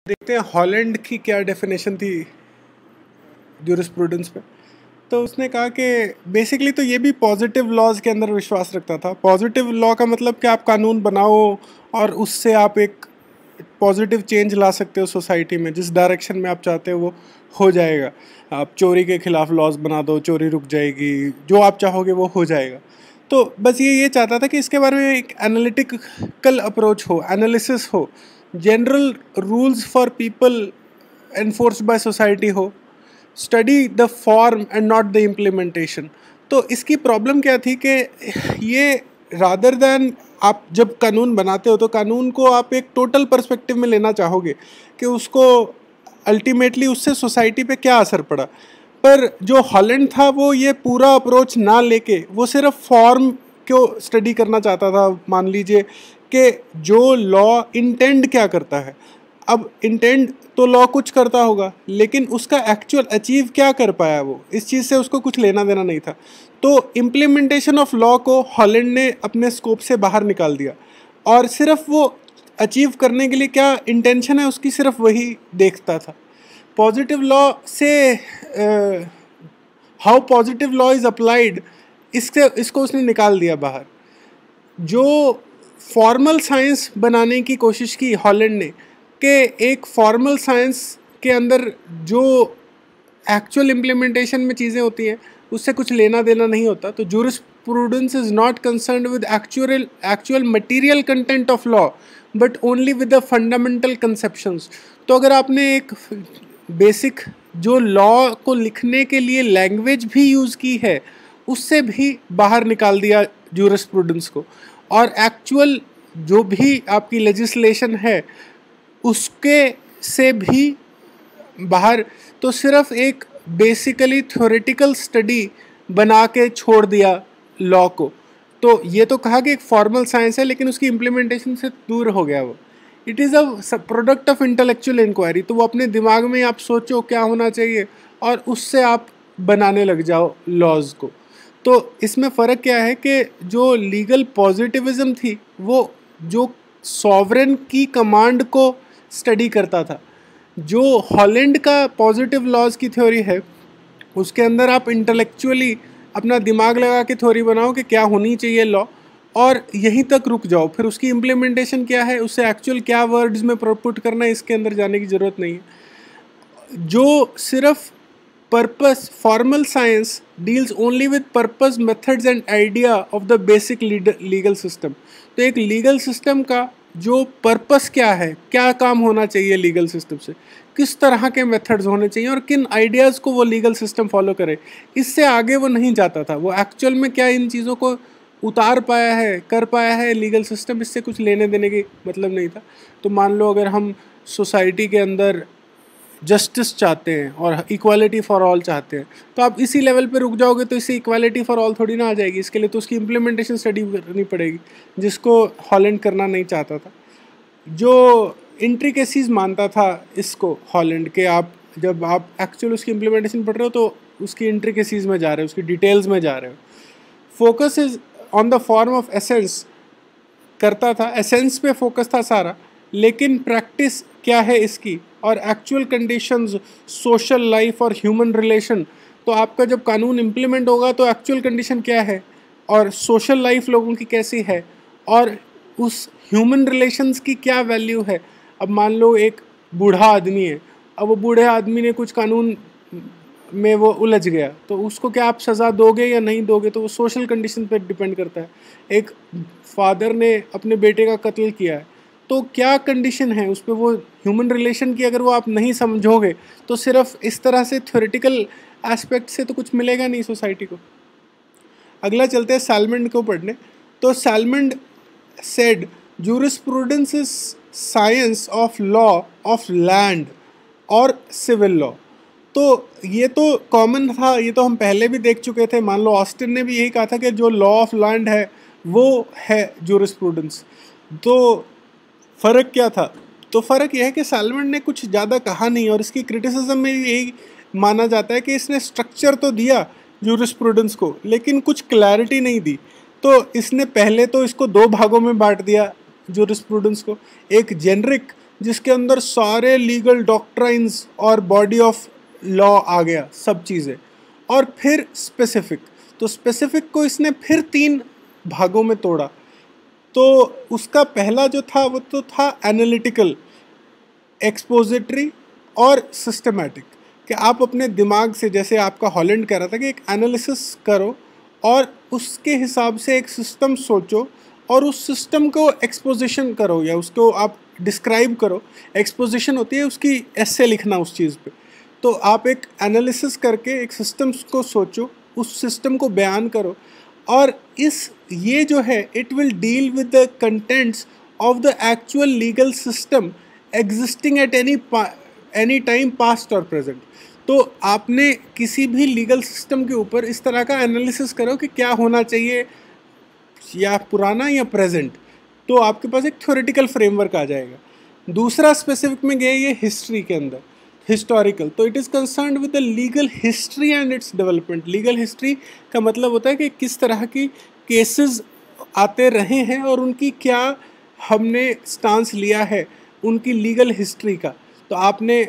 देखते हैं हॉलैंड की क्या डेफिनेशन थी ज्यूरिस्प्रूडेंस पे। तो उसने कहा कि बेसिकली तो ये भी पॉजिटिव लॉज के अंदर विश्वास रखता था। पॉजिटिव लॉ का मतलब कि आप कानून बनाओ और उससे आप एक पॉजिटिव चेंज ला सकते हो सोसाइटी में, जिस डायरेक्शन में आप चाहते हो वो हो जाएगा। आप चोरी के खिलाफ लॉज बना दो, चोरी रुक जाएगी, जो आप चाहोगे वो हो जाएगा। तो बस ये चाहता था कि इसके बारे में एक एनालिटिकल अप्रोच हो, एनालिसिस हो, general rules for people enforced by society हो, study the form and not the implementation. तो इसकी प्रॉब्लम क्या थी कि ये रादर दैन आप जब कानून बनाते हो तो कानून को आप एक टोटल पर्सपेक्टिव में लेना चाहोगे कि उसको अल्टीमेटली उससे सोसाइटी पे क्या असर पड़ा। पर जो हॉलैंड था वो ये पूरा अप्रोच ना लेके वो सिर्फ फॉर्म को स्टडी करना चाहता था। मान लीजिए कि जो लॉ इंटेंड क्या करता है। अब इंटेंड तो लॉ कुछ करता होगा, लेकिन उसका एक्चुअल अचीव क्या कर पाया वो, इस चीज़ से उसको कुछ लेना देना नहीं था। तो इम्प्लीमेंटेशन ऑफ लॉ को हॉलैंड ने अपने स्कोप से बाहर निकाल दिया और सिर्फ वो अचीव करने के लिए क्या इंटेंशन है उसकी सिर्फ वही देखता था। पॉजिटिव लॉ से how positive law is applied, इसको उसने निकाल दिया बाहर। जो फॉर्मल साइंस बनाने की कोशिश की हॉलैंड ने कि एक फॉर्मल साइंस के अंदर जो एक्चुअल इम्प्लीमेंटेशन में चीज़ें होती हैं उससे कुछ लेना देना नहीं होता। तो jurisprudence is not concerned with actual material content of law but only with the fundamental conceptions. तो अगर आपने एक बेसिक जो लॉ को लिखने के लिए लैंग्वेज भी यूज़ की है उससे भी बाहर निकाल दिया जूरिस्प्रूडेंस को, और एक्चुअल जो भी आपकी लेजिस्लेशन है उसके से भी बाहर। तो सिर्फ एक बेसिकली थ्योरेटिकल स्टडी बना के छोड़ दिया लॉ को। तो ये तो कहा कि एक फॉर्मल साइंस है लेकिन उसकी इम्प्लीमेंटेशन से दूर हो गया वो। It is a product of intellectual inquiry. तो वो अपने दिमाग में आप सोचो क्या होना चाहिए और उससे आप बनाने लग जाओ लॉज को। तो इसमें फ़र्क क्या है कि जो लीगल पॉजिटिविज्म थी वो जो सॉवरेन की कमांड को स्टडी करता था। जो हॉलैंड का पॉजिटिव लॉज की थ्योरी है उसके अंदर आप इंटेलेक्चुअली अपना दिमाग लगा के थ्योरी बनाओ कि क्या होनी चाहिए लॉ और यहीं तक रुक जाओ। फिर उसकी इम्प्लीमेंटेशन क्या है, उससे एक्चुअल क्या वर्ड्स में पुट करना है, इसके अंदर जाने की ज़रूरत नहीं है। जो सिर्फ purpose, formal science deals only with purpose, methods and idea of the basic legal system. तो एक लीगल सिस्टम का जो पर्पस क्या है, क्या काम होना चाहिए लीगल सिस्टम से, किस तरह के मेथड्स होने चाहिए और किन आइडियाज़ को वो लीगल सिस्टम फॉलो करे, इससे आगे वो नहीं जाता था। वो एक्चुअल में क्या इन चीज़ों को उतार पाया है, कर पाया है लीगल सिस्टम, इससे कुछ लेने देने की मतलब नहीं था। तो मान लो अगर हम सोसाइटी के अंदर जस्टिस चाहते हैं और इक्वालिटी फॉर ऑल चाहते हैं तो आप इसी लेवल पे रुक जाओगे तो इससे इक्वालिटी फॉर ऑल थोड़ी ना आ जाएगी। इसके लिए तो उसकी इम्प्लीमेंटेशन स्टडी करनी पड़ेगी, जिसको हॉलैंड करना नहीं चाहता था। जो इंट्रिकेसीज मानता था इसको हॉलैंड के, आप जब आप एक्चुअल उसकी इम्प्लीमेंटेशन पढ़ रहे हो तो उसकी इंट्रिकेसीज में जा रहे हो, उसकी डिटेल्स में जा रहे हो। Focus is on the form of essence करता था, एसेंस पे फोकस था सारा, लेकिन प्रैक्टिस क्या है इसकी और एक्चुअल कंडीशंस, सोशल लाइफ और ह्यूमन रिलेशन। तो आपका जब कानून इम्प्लीमेंट होगा तो एक्चुअल कंडीशन क्या है और सोशल लाइफ लोगों की कैसी है और उस ह्यूमन रिलेशंस की क्या वैल्यू है। अब मान लो एक बूढ़ा आदमी है, अब वो बूढ़े आदमी ने कुछ कानून में वो उलझ गया तो उसको क्या आप सज़ा दोगे या नहीं दोगे, तो वो सोशल कंडीशन पर डिपेंड करता है। एक फादर ने अपने बेटे का कत्ल किया है तो क्या कंडीशन है उस पर, वो ह्यूमन रिलेशन की अगर वो आप नहीं समझोगे तो सिर्फ इस तरह से थ्योरेटिकल एस्पेक्ट से तो कुछ मिलेगा नहीं सोसाइटी को। अगला चलते हैं सैलमंड को पढ़ने। तो Salmond said jurisprudence is science of law of land और सिविल लॉ। तो ये तो कॉमन था, ये तो हम पहले भी देख चुके थे। मान लो ऑस्टिन ने भी यही कहा था कि जो लॉ ऑफ लैंड है वो है जूरिस्प्रूडेंस। तो फ़र्क क्या था? तो फ़र्क यह है कि सैलमंड ने कुछ ज़्यादा कहा नहीं और इसकी क्रिटिसिज्म में यही माना जाता है कि इसने स्ट्रक्चर तो दिया जूरिस्प्रूडेंस को लेकिन कुछ क्लैरिटी नहीं दी। तो इसने पहले तो इसको दो भागों में बांट दिया जूरिस्प्रूडेंस को, एक जेनरिक जिसके अंदर सारे लीगल डॉक्ट्राइंस और बॉडी ऑफ लॉ आ गया, सब चीज़ें। और फिर स्पेसिफिक, तो स्पेसिफिक को इसने फिर 3 भागों में तोड़ा। तो उसका पहला जो था वो तो था एनालिटिकल, एक्सपोजिटरी और सिस्टमैटिक, कि आप अपने दिमाग से, जैसे आपका हॉलैंड कह रहा था कि एक एनालिसिस करो और उसके हिसाब से एक सिस्टम सोचो और उस सिस्टम को एक्सपोजिशन करो या उसको आप डिस्क्राइब करो। एक्सपोजिशन होती है उसकी एस्से लिखना उस चीज़ पे। तो आप एक एनालिसिस करके एक सिस्टम को सोचो, उस सिस्टम को बयान करो, और ये जो है it will deal with the contents of the actual legal system existing at any time past और प्रेजेंट। तो आपने किसी भी लीगल सिस्टम के ऊपर इस तरह का एनालिसिस करो कि क्या होना चाहिए, या पुराना या प्रेजेंट, तो आपके पास एक थ्योरेटिकल फ्रेमवर्क आ जाएगा। दूसरा स्पेसिफिक में गए ये हिस्ट्री के अंदर, हिस्टोरिकल, तो it is concerned with the legal history and its development. Legal history का मतलब होता है कि किस तरह की केसेस आते रहे हैं और उनकी क्या हमने स्टांस लिया है, उनकी लीगल हिस्ट्री का। तो आपने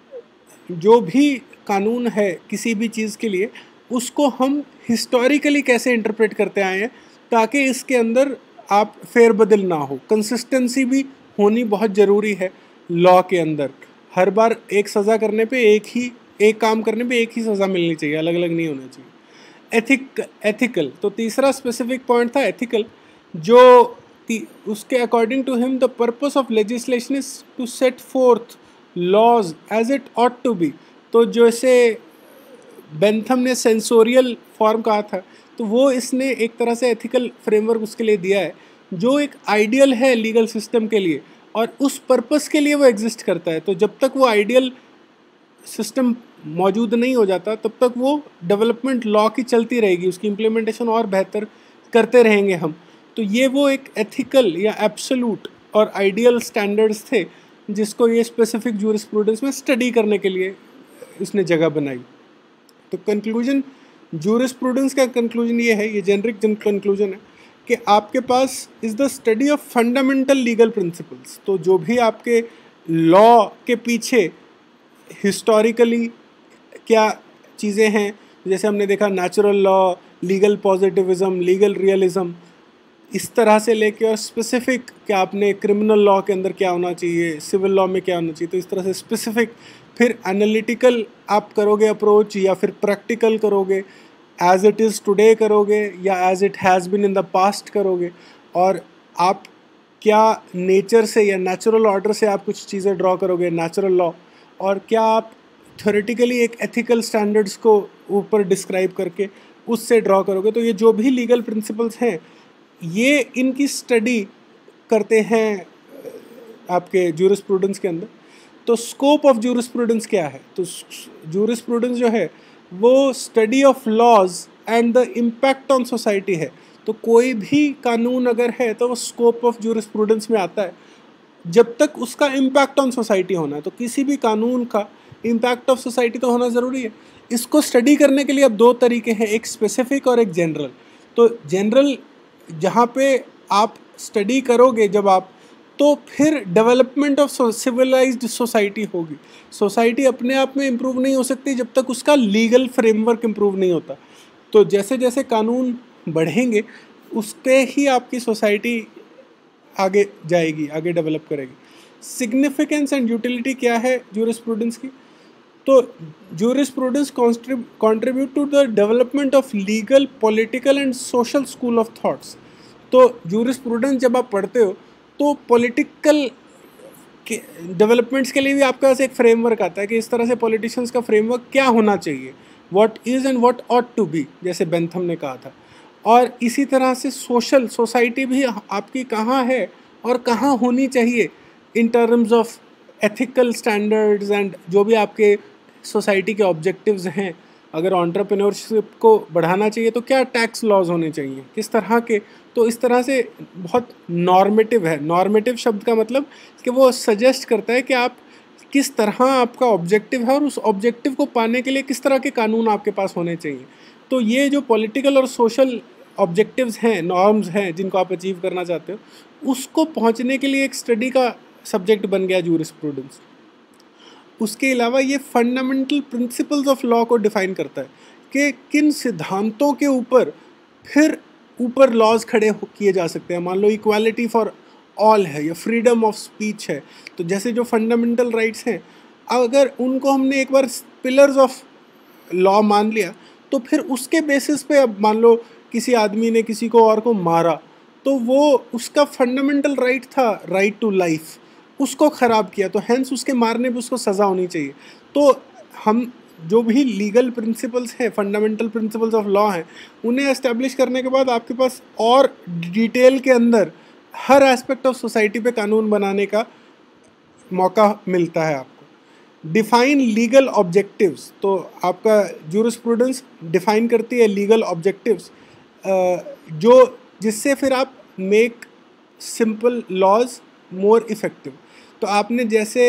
जो भी कानून है किसी भी चीज़ के लिए, उसको हम हिस्टोरिकली कैसे इंटरप्रेट करते आए हैं, ताकि इसके अंदर आप फेरबदल ना हो। कंसिस्टेंसी भी होनी बहुत ज़रूरी है लॉ के अंदर। हर बार एक सज़ा करने पे एक काम करने पे एक ही सज़ा मिलनी चाहिए, अलग अलग नहीं होना चाहिए। एथिकल, तो तीसरा स्पेसिफिक पॉइंट था एथिकल, जो उसके according to him the purpose of legislation is to set forth laws as it ought to be. तो जैसे बेंथम ने सेंसोरियल फॉर्म कहा था, तो वो इसने एक तरह से एथिकल फ्रेमवर्क उसके लिए दिया है, जो एक आइडियल है लीगल सिस्टम के लिए और उस पर्पस के लिए वो एग्जिस्ट करता है। तो जब तक वो आइडियल सिस्टम मौजूद नहीं हो जाता, तब तक वो डेवलपमेंट लॉ की चलती रहेगी, उसकी इम्प्लीमेंटेशन और बेहतर करते रहेंगे हम। तो ये वो एक एथिकल या एब्सोल्यूट और आइडियल स्टैंडर्ड्स थे जिसको ये स्पेसिफिक जूरिस्प्रूडेंस में स्टडी करने के लिए उसने जगह बनाई। तो कंक्लूजन, जूरिस्प्रूडेंस का कंक्लूजन ये है, ये जेनरिक कंक्लूजन है कि आपके पास is the study of fundamental legal principles. तो जो भी आपके लॉ के पीछे हिस्टोरिकली क्या चीज़ें हैं, जैसे हमने देखा natural law, legal positivism, legal realism, इस तरह से लेके और स्पेसिफिक कि आपने क्रिमिनल लॉ के अंदर क्या होना चाहिए, सिविल लॉ में क्या होना चाहिए, तो इस तरह से स्पेसिफिक। फिर एनालिटिकल आप करोगे अप्रोच, या फिर प्रैक्टिकल करोगे, एज इट इज़ टुडे करोगे या as it has been in the past करोगे, और आप क्या नेचर से या नेचुरल ऑर्डर से आप कुछ चीज़ें ड्रॉ करोगे, नेचुरल लॉ, और क्या आप थ्योरेटिकली एक एथिकल स्टैंडर्ड्स को ऊपर डिस्क्राइब करके उससे ड्रॉ करोगे। तो ये जो भी लीगल प्रिंसिपल्स हैं, ये इनकी स्टडी करते हैं आपके जूरिस्प्रूडेंस के अंदर। तो स्कोप ऑफ जूरिस्प्रूडेंस क्या है? तो जूरिस्प्रूडेंस जो है वो study of laws and the impact on society है। तो कोई भी कानून अगर है तो वो स्कोप ऑफ जूरिस्प्रूडेंस में आता है, जब तक उसका इम्पैक्ट ऑन सोसाइटी होना है। तो किसी भी कानून का इम्पैक्ट ऑफ सोसाइटी तो होना ज़रूरी है। इसको स्टडी करने के लिए अब 2 तरीके हैं, एक स्पेसिफिक और एक जनरल। तो जनरल जहाँ पे आप स्टडी करोगे जब आप, तो फिर डेवलपमेंट ऑफ सिविलाइज्ड सोसाइटी होगी। सोसाइटी अपने आप में इम्प्रूव नहीं हो सकती जब तक उसका लीगल फ्रेमवर्क इम्प्रूव नहीं होता। तो जैसे जैसे कानून बढ़ेंगे उसके ही आपकी सोसाइटी आगे जाएगी, आगे डेवलप करेगी। सिग्निफिकेंस एंड यूटिलिटी क्या है जूरिस्प्रूडेंस की? तो jurisprudence contribute to the development of legal, political and social school of thoughts. तो जूरिस्प्रूडेंस जब आप पढ़ते हो तो पॉलिटिकल के डेवलपमेंट्स के लिए भी आपके पास एक फ्रेमवर्क आता है कि इस तरह से पॉलिटिशियंस का फ्रेमवर्क क्या होना चाहिए, what is and what ought to be, जैसे बेंथम ने कहा था। और इसी तरह से सोसाइटी भी आपकी कहाँ है और कहाँ होनी चाहिए in terms of ethical standards and जो भी आपके सोसाइटी के ऑब्जेक्टिव्स हैं। अगर एंटरप्रेन्योरशिप को बढ़ाना चाहिए तो क्या टैक्स लॉज होने चाहिए, किस तरह के। तो इस तरह से बहुत नॉर्मेटिव है। नॉर्मेटिव शब्द का मतलब कि वो सजेस्ट करता है कि आप किस तरह आपका ऑब्जेक्टिव है और उस ऑब्जेक्टिव को पाने के लिए किस तरह के कानून आपके पास होने चाहिए। तो ये जो पॉलिटिकल और सोशल ऑब्जेक्टिव्स हैं, नॉर्म्स हैं जिनको आप अचीव करना चाहते हो, उसको पहुंचने के लिए एक स्टडी का सब्जेक्ट बन गया जूरिस्प्रूडेंस। उसके अलावा ये फंडामेंटल प्रिंसिपल्स ऑफ लॉ को डिफाइन करता है कि किन सिद्धांतों के ऊपर फिर ऊपर लॉज खड़े किए जा सकते हैं। मान लो इक्वालिटी फॉर ऑल है या फ्रीडम ऑफ स्पीच है, तो जैसे जो फंडामेंटल राइट्स हैं, अगर उनको हमने एक बार पिलर्स ऑफ लॉ मान लिया तो फिर उसके बेसिस पे अब मान लो किसी आदमी ने किसी को और को मारा, तो वो उसका फंडामेंटल राइट था, राइट टू लाइफ, उसको ख़राब किया, तो हैंस उसके मारने पे उसको सज़ा होनी चाहिए। तो हम जो भी लीगल प्रिंसिपल्स हैं, फंडामेंटल प्रिंसिपल्स ऑफ लॉ हैं, उन्हें एस्टेब्लिश करने के बाद आपके पास और डिटेल के अंदर हर एस्पेक्ट ऑफ सोसाइटी पे कानून बनाने का मौका मिलता है आपको। डिफाइन लीगल ऑब्जेक्टिव्स, तो आपका जूरिस्प्रूडेंस डिफाइन करती है लीगल ऑब्जेक्टिव्स, जो जिससे फिर आप make simple laws more effective. तो आपने जैसे,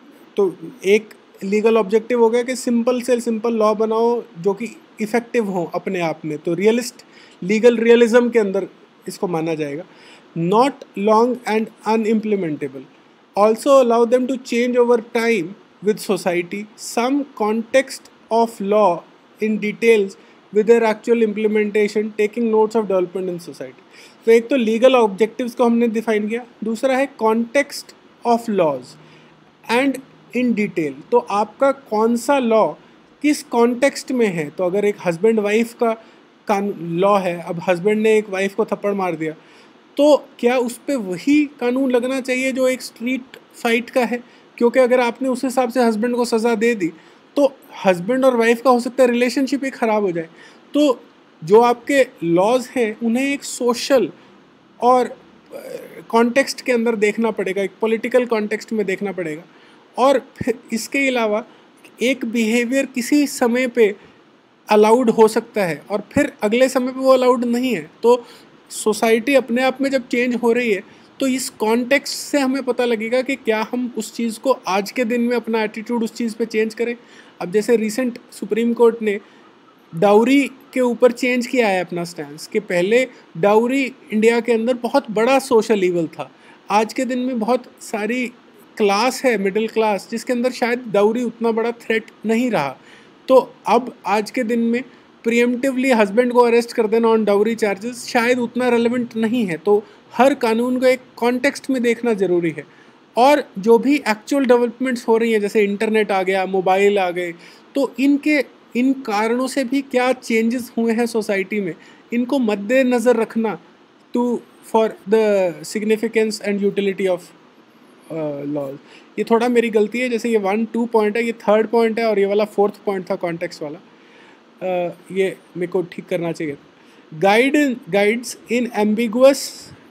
तो एक लीगल ऑब्जेक्टिव हो गया कि सिंपल से सिंपल लॉ बनाओ जो कि इफ़ेक्टिव हो अपने आप में, तो लीगल रियलिज्म के अंदर इसको माना जाएगा। Not long and unimplementable, also allow them to change over time with society, some context of law in details with their actual implementation, taking notes of development in society। तो एक तो legal objectives को हमने define किया, दूसरा है context of laws and in detail, तो आपका कौन सा लॉ किस कॉन्टेक्स्ट में है। तो अगर एक हस्बैंड वाइफ का लॉ है, अब हस्बैंड ने एक वाइफ को थप्पड़ मार दिया, तो क्या उस पर वही कानून लगना चाहिए जो एक स्ट्रीट फाइट का है, क्योंकि अगर आपने उस हिसाब से हस्बैंड को सज़ा दे दी तो हस्बैंड और वाइफ का हो सकता है रिलेशनशिप ही ख़राब हो जाए। तो जो आपके लॉज हैं उन्हें एक सोशल और कॉन्टेक्स्ट के अंदर देखना पड़ेगा, एक पॉलिटिकल कॉन्टेक्स्ट में देखना पड़ेगा। और फिर इसके अलावा एक बिहेवियर किसी समय पे अलाउड हो सकता है और फिर अगले समय पे वो अलाउड नहीं है, तो सोसाइटी अपने आप में जब चेंज हो रही है तो इस कॉन्टेक्स्ट से हमें पता लगेगा कि क्या हम उस चीज़ को आज के दिन में अपना एटीट्यूड उस चीज़ पे चेंज करें। अब जैसे रिसेंट सुप्रीम कोर्ट ने डाउरी के ऊपर चेंज किया है अपना स्टैंस, कि पहले डाउरी इंडिया के अंदर बहुत बड़ा सोशल ईवल था, आज के दिन में बहुत सारी क्लास है, मिडिल क्लास, जिसके अंदर शायद डाउरी उतना बड़ा थ्रेट नहीं रहा। तो अब आज के दिन में प्रीएम्प्टिवली हस्बैंड को अरेस्ट कर देना ऑन डाउरी चार्जेस शायद उतना रेलेवेंट नहीं है। तो हर कानून को एक कॉन्टेक्स्ट में देखना ज़रूरी है। और जो भी एक्चुअल डेवलपमेंट्स हो रही हैं, जैसे इंटरनेट आ गया, मोबाइल आ गए, तो इन कारणों से भी क्या चेंजेस हुए हैं सोसाइटी में, इनको मद्देनज़र रखना for the significance and utility of laws. ये थोड़ा मेरी गलती है, जैसे ये 1-2 पॉइंट है, ये 3rd पॉइंट है और ये वाला 4th पॉइंट था कॉन्टेक्स्ट वाला, ये मेरे को ठीक करना चाहिए। Guides in ambiguous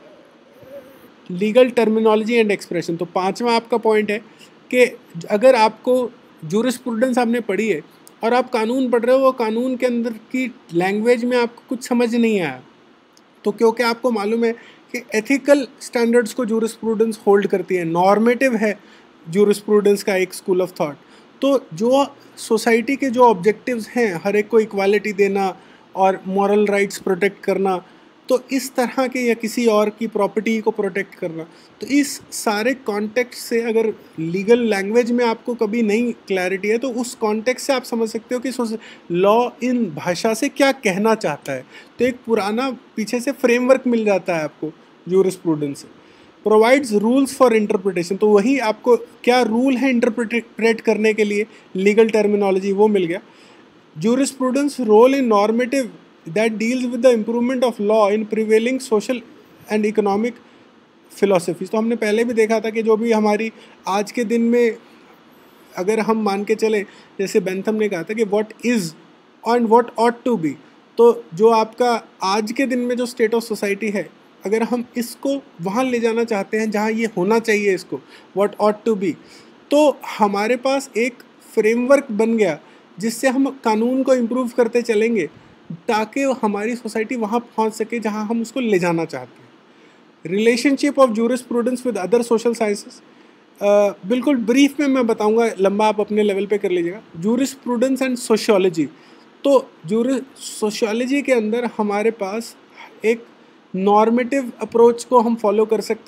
legal terminology and expression, तो 5वां आपका पॉइंट है कि अगर आपको जूरिस्प्रूडेंस आपने पढ़ी है और आप कानून पढ़ रहे हो, वो कानून के अंदर की लैंग्वेज में आपको कुछ समझ नहीं आया, तो क्योंकि आपको मालूम है कि एथिकल स्टैंडर्ड्स को जूरिस्प्रूडेंस होल्ड करती है, नॉर्मेटिव है जूरिस्प्रूडेंस का एक स्कूल ऑफ थॉट। तो जो सोसाइटी के जो ऑब्जेक्टिव्स हैं, हर एक को इक्वालिटी देना और मॉरल राइट्स प्रोटेक्ट करना, तो इस तरह के, या किसी और की प्रॉपर्टी को प्रोटेक्ट करना, तो इस सारे कॉन्टेक्स्ट से अगर लीगल लैंग्वेज में आपको कभी नहीं क्लैरिटी है तो उस कॉन्टेक्स्ट से आप समझ सकते हो कि लॉ इन भाषा से क्या कहना चाहता है। तो एक पुराना पीछे से फ्रेमवर्क मिल जाता है आपको जूरिस्प्रूडेंस से। प्रोवाइड्स रूल्स फॉर इंटरप्रिटेशन, तो वही आपको क्या रूल है इंटरप्रेट करने के लिए, लीगल टर्मिनोलॉजी वो मिल गया। Jurisprudence role in normative that deals with the improvement of law in prevailing social and economic philosophies। तो हमने पहले भी देखा था कि जो भी हमारी आज के दिन में, अगर हम मान के चले, जैसे बेंथम ने कहा था कि what is and what ought to be, तो जो आपका आज के दिन में जो स्टेट ऑफ सोसाइटी है, अगर हम इसको वहाँ ले जाना चाहते हैं जहाँ ये होना चाहिए, इसको what ought to be, तो हमारे पास एक फ्रेमवर्क बन गया जिससे हम कानून को इम्प्रूव करते चलेंगे ताकि हमारी सोसाइटी वहाँ पहुँच सके जहाँ हम उसको ले जाना चाहते हैं। Relationship of jurisprudence with other social sciences, बिल्कुल ब्रीफ में मैं बताऊँगा, लंबा आप अपने लेवल पे कर लीजिएगा। जूरिस्प्रूडेंस एंड सोशियोलॉजी, तो सोशियोलॉजी के अंदर हमारे पास एक नॉर्मेटिव अप्रोच को हम फॉलो कर सकते हैं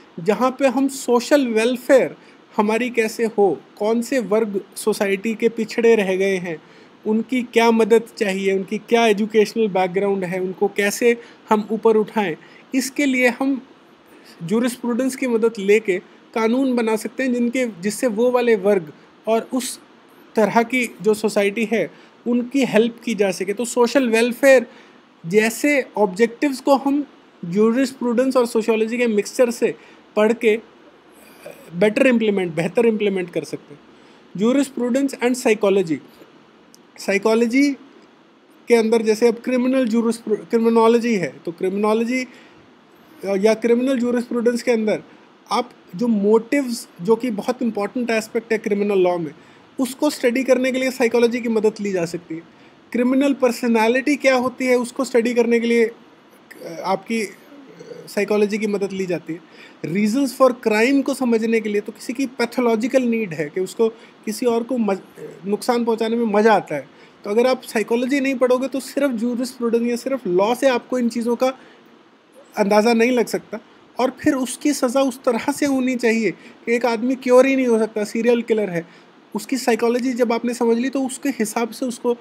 जहाँ पे हम सोशल वेलफेयर हमारी कैसे हो, कौन से वर्ग सोसाइटी के पिछड़े रह गए हैं, उनकी क्या मदद चाहिए, उनकी क्या एजुकेशनल बैकग्राउंड है, उनको कैसे हम ऊपर उठाएं, इसके लिए हम जूरिस्प्रूडेंस की मदद लेके कानून बना सकते हैं जिससे वो वाले वर्ग और उस तरह की जो सोसाइटी है उनकी हेल्प की जा सके। तो सोशल वेलफेयर जैसे ऑब्जेक्टिव्स को हम जूरिस्प्रूडेंस और सोशियोलॉजी के मिक्सचर से पढ़ के बेहतर इम्प्लीमेंट कर सकते हैं। जूरिस्प्रूडेंस एंड साइकोलॉजी के अंदर जैसे अब क्रिमिनोलॉजी है, तो क्रिमिनोलॉजी या क्रिमिनल जूरिस्प्रूडेंस के अंदर आप जो मोटिव्स, जो कि बहुत इंपॉर्टेंट एस्पेक्ट है क्रिमिनल लॉ में, उसको स्टडी करने के लिए साइकोलॉजी की मदद ली जा सकती है। क्रिमिनल पर्सनालिटी क्या होती है उसको स्टडी करने के लिए आपकी साइकोलॉजी की मदद ली जाती है। रीजंस फॉर क्राइम को समझने के लिए तो किसी की पैथोलॉजिकल नीड है कि उसको किसी और को नुकसान पहुंचाने में मज़ा आता है, तो अगर आप साइकोलॉजी नहीं पढ़ोगे तो सिर्फ जूरिस्प्रूडेंस या सिर्फ लॉ से आपको इन चीज़ों का अंदाज़ा नहीं लग सकता। और फिर उसकी सज़ा उस तरह से होनी चाहिए कि एक आदमी क्योर ही नहीं हो सकता, सीरियल किलर है, उसकी साइकोलॉजी जब आपने समझ ली तो उसके हिसाब से उसको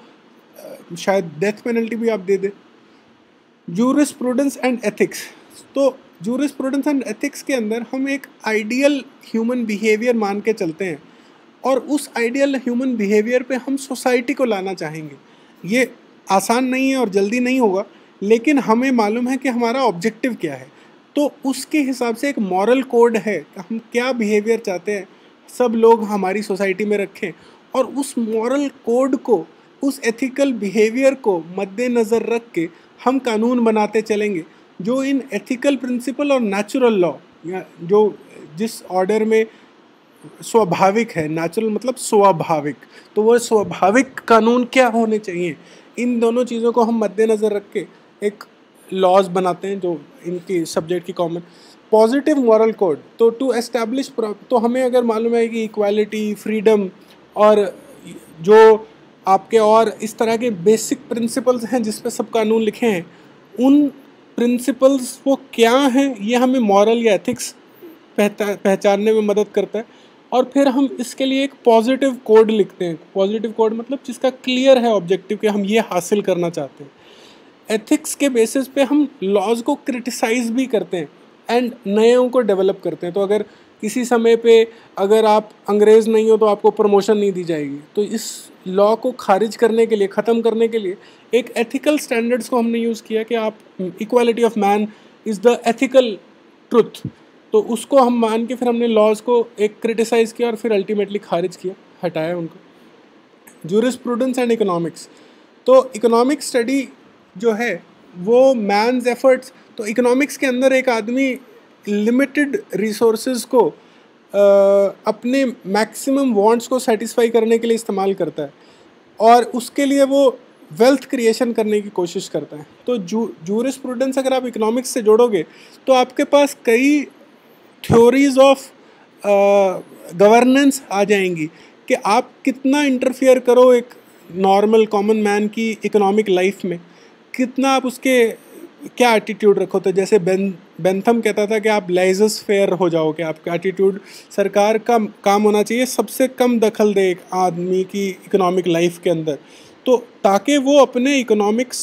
शायद डेथ पेनल्टी भी आप दे दे। जूरिस्प्रूडेंस एंड एथिक्स, तो जूरिस्प्रूडेंस एंड एथिक्स के अंदर हम एक आइडियल ह्यूमन बिहेवियर मान के चलते हैं और उस आइडियल ह्यूमन बिहेवियर पे हम सोसाइटी को लाना चाहेंगे। ये आसान नहीं है और जल्दी नहीं होगा, लेकिन हमें मालूम है कि हमारा ऑब्जेक्टिव क्या है, तो उसके हिसाब से एक मॉरल कोड है कि हम क्या बिहेवियर चाहते हैं सब लोग हमारी सोसाइटी में रखें, और उस मॉरल कोड को, उस एथिकल बिहेवियर को मद्देनज़र रख के हम कानून बनाते चलेंगे जो इन एथिकल प्रिंसिपल और नेचुरल लॉ, या जो जिस ऑर्डर में स्वाभाविक है, नेचुरल मतलब स्वाभाविक, तो वो स्वाभाविक कानून क्या होने चाहिए, इन दोनों चीज़ों को हम मद्देनज़र रख के एक लॉज बनाते हैं जो इनकी सब्जेक्ट की कॉमन। पॉजिटिव मॉरल कोड, तो टू एस्टैब्लिश, तो हमें अगर मालूम है कि इक्वालिटी, फ्रीडम और जो आपके और इस तरह के बेसिक प्रिंसिपल्स हैं जिस पे सब कानून लिखे हैं, उन प्रिंसिपल्स वो क्या हैं ये हमें मॉरल या एथिक्स पहचानने में मदद करता है। और फिर हम इसके लिए एक पॉजिटिव कोड लिखते हैं। पॉजिटिव कोड मतलब जिसका क्लियर है ऑब्जेक्टिव कि हम ये हासिल करना चाहते हैं। एथिक्स के बेसिस पे हम लॉज को क्रिटिसाइज़ भी करते हैं एंड नएों को डेवलप करते हैं। तो अगर किसी समय पे अगर आप अंग्रेज़ नहीं हो तो आपको प्रमोशन नहीं दी जाएगी, तो इस लॉ को खारिज करने के लिए, ख़त्म करने के लिए एक एथिकल स्टैंडर्ड्स को हमने यूज़ किया कि आप equality of man is the ethical truth, तो उसको हम मान के फिर हमने लॉज को एक क्रिटिसाइज़ किया और फिर अल्टीमेटली खारिज किया, हटाया उनको। जूरिस्प्रूडेंस एंड इकोनॉमिक्स, तो इकोनॉमिक स्टडी जो है वो मैन्स एफर्ट्स, तो इकोनॉमिक्स के अंदर एक आदमी लिमिटेड रिसोर्सेज को अपने मैक्सिमम वांट्स को सेटिस्फाई करने के लिए इस्तेमाल करता है और उसके लिए वो वेल्थ क्रिएशन करने की कोशिश करता है। तो जूरिस्प्रूडेंस अगर आप इकोनॉमिक्स से जोड़ोगे तो आपके पास कई थ्योरीज ऑफ गवर्नेंस आ जाएंगी कि आप कितना इंटरफियर करो एक नॉर्मल कॉमन मैन की इकोनॉमिक लाइफ में, कितना आप उसके क्या एटीट्यूड रखो। तो जैसे बेंथम कहता था कि आप लाइजस फेयर हो जाओ, कि आपका एटीट्यूड सरकार का काम होना चाहिए सबसे कम दखल दे एक आदमी की इकोनॉमिक लाइफ के अंदर, तो ताकि वो अपने इकोनॉमिक्स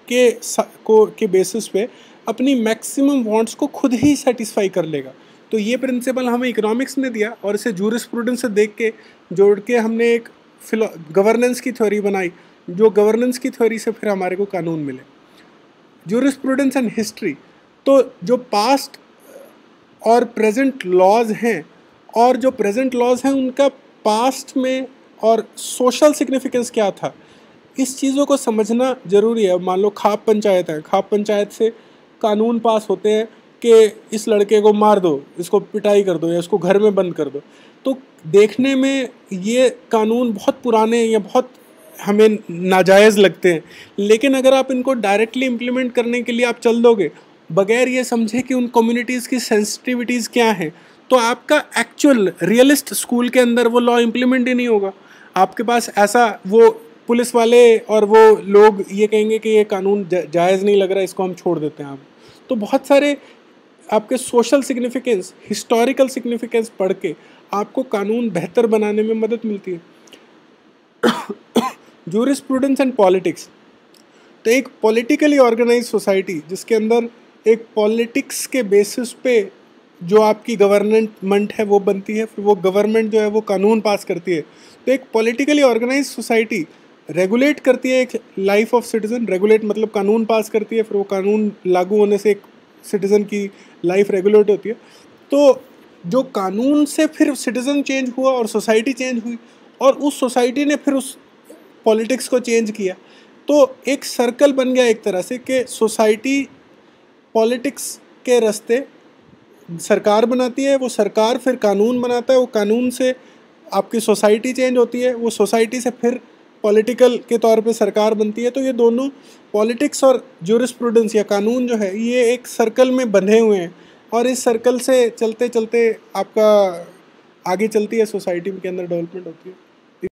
के बेसिस पे अपनी मैक्सिमम वांट्स को खुद ही सेटिस्फाई कर लेगा। तो ये प्रिंसिपल हमें इकोनॉमिक्स ने दिया और इसे जूरिस्प्रूडेंस से देख के जोड़ के हमने एक गवर्नेंस की थ्योरी बनाई, जो गवर्नेंस की थ्योरी से फिर हमारे को कानून मिले। जूरिस्प्रूडेंस एंड हिस्ट्री, तो जो पास्ट और प्रेजेंट लॉज हैं और जो प्रेजेंट लॉज हैं उनका पास्ट में और सोशल सिग्निफिकेंस क्या था, इस चीज़ों को समझना ज़रूरी है। मान लो खाप पंचायत है, खाप पंचायत से कानून पास होते हैं कि इस लड़के को मार दो, इसको पिटाई कर दो या इसको घर में बंद कर दो, तो देखने में ये कानून बहुत पुराने या बहुत हमें नाजायज़ लगते हैं, लेकिन अगर आप इनको डायरेक्टली इम्प्लीमेंट करने के लिए आप चल दोगे बगैर ये समझे कि उन कम्युनिटीज़ की सेंसिटिविटीज़ क्या हैं, तो आपका एक्चुअल रियलिस्ट स्कूल के अंदर वो लॉ इम्प्लीमेंट ही नहीं होगा। आपके पास ऐसा वो पुलिस वाले और वो लोग ये कहेंगे कि ये कानून जायज़ नहीं लग रहा, इसको हम छोड़ देते हैं। आप तो बहुत सारे आपके सोशल सिग्निफिकेंस, हिस्टोरिकल सिग्निफिकेंस पढ़ के आपको कानून बेहतर बनाने में मदद मिलती है। जूरिस्प्रूडेंस एंड पॉलिटिक्स, तो एक पॉलिटिकली ऑर्गेनाइज सोसाइटी जिसके अंदर एक पॉलिटिक्स के बेसिस पे जो आपकी गवर्नमेंट है वो बनती है, फिर वो गवर्नमेंट जो है वो कानून पास करती है। तो एक पॉलिटिकली ऑर्गेनाइज सोसाइटी रेगुलेट करती है एक लाइफ ऑफ सिटीजन, रेगुलेट मतलब कानून पास करती है, फिर वो कानून लागू होने से एक सिटीजन की लाइफ रेगुलेट होती है। तो जो कानून से फिर सिटीजन चेंज हुआ और सोसाइटी चेंज हुई, और उस सोसाइटी ने फिर उस पॉलिटिक्स को चेंज किया। तो एक सर्कल बन गया एक तरह से कि सोसाइटी पॉलिटिक्स के रास्ते सरकार बनाती है, वो सरकार फिर कानून बनाता है, वो कानून से आपकी सोसाइटी चेंज होती है, वो सोसाइटी से फिर पॉलिटिकल के तौर पे सरकार बनती है। तो ये दोनों पॉलिटिक्स और ज्यूरिस्प्रूडेंस या कानून जो है ये एक सर्कल में बंधे हुए हैं, और इस सर्कल से चलते चलते आपका आगे चलती है सोसाइटी के अंदर डेवलपमेंट होती है।